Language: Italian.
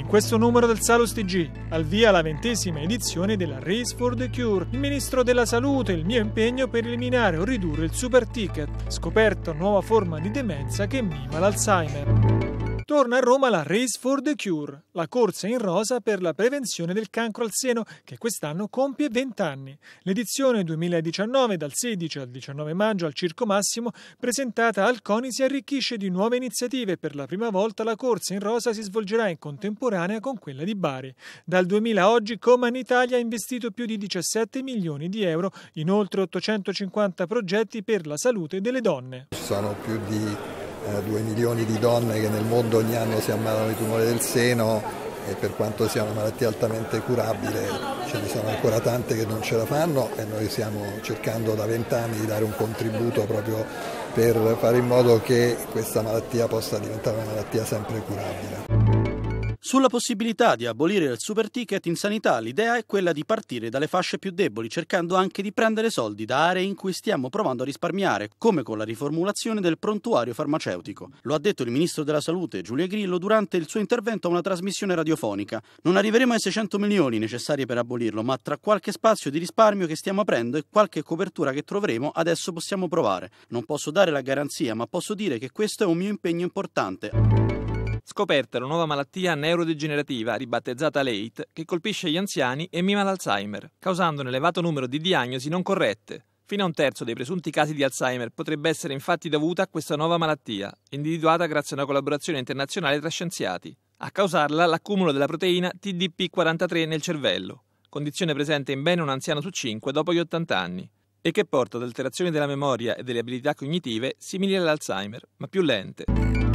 questo numero del Salus TG, al via la 20ª edizione della Race for the Cure. Il Ministro della Salute, il mio impegno per eliminare o ridurre il super ticket. Scoperta nuova forma di demenza che mima l'Alzheimer. Torna a Roma la Race for the Cure, la corsa in rosa per la prevenzione del cancro al seno, che quest'anno compie 20 anni. L'edizione 2019, dal 16 al 19 maggio al Circo Massimo, presentata al CONI, si arricchisce di nuove iniziative. Per la prima volta la corsa in rosa si svolgerà in contemporanea con quella di Bari. Dal 2000 a oggi Coman Italia ha investito più di 17 milioni di euro in oltre 850 progetti per la salute delle donne. Ci sono più di 2 milioni di donne che nel mondo ogni anno si ammalano di tumore del seno e per quanto sia una malattia altamente curabile ce ne sono ancora tante che non ce la fanno e noi stiamo cercando da 20 anni di dare un contributo proprio per fare in modo che questa malattia possa diventare una malattia sempre curabile. Sulla possibilità di abolire il super ticket in sanità, l'idea è quella di partire dalle fasce più deboli, cercando anche di prendere soldi da aree in cui stiamo provando a risparmiare, come con la riformulazione del prontuario farmaceutico. Lo ha detto il Ministro della Salute, Giulia Grillo, durante il suo intervento a una trasmissione radiofonica. Non arriveremo ai 600 milioni necessari per abolirlo, ma tra qualche spazio di risparmio che stiamo aprendo e qualche copertura che troveremo, adesso possiamo provare. Non posso dare la garanzia, ma posso dire che questo è un mio impegno importante. Scoperta una nuova malattia neurodegenerativa, ribattezzata LATE, che colpisce gli anziani e mima l'Alzheimer, causando un elevato numero di diagnosi non corrette. Fino a un terzo dei presunti casi di Alzheimer potrebbe essere infatti dovuta a questa nuova malattia, individuata grazie a una collaborazione internazionale tra scienziati. A causarla l'accumulo della proteina TDP43 nel cervello, condizione presente in bene un anziano su 5 dopo gli 80 anni, e che porta ad alterazioni della memoria e delle abilità cognitive simili all'Alzheimer, ma più lente.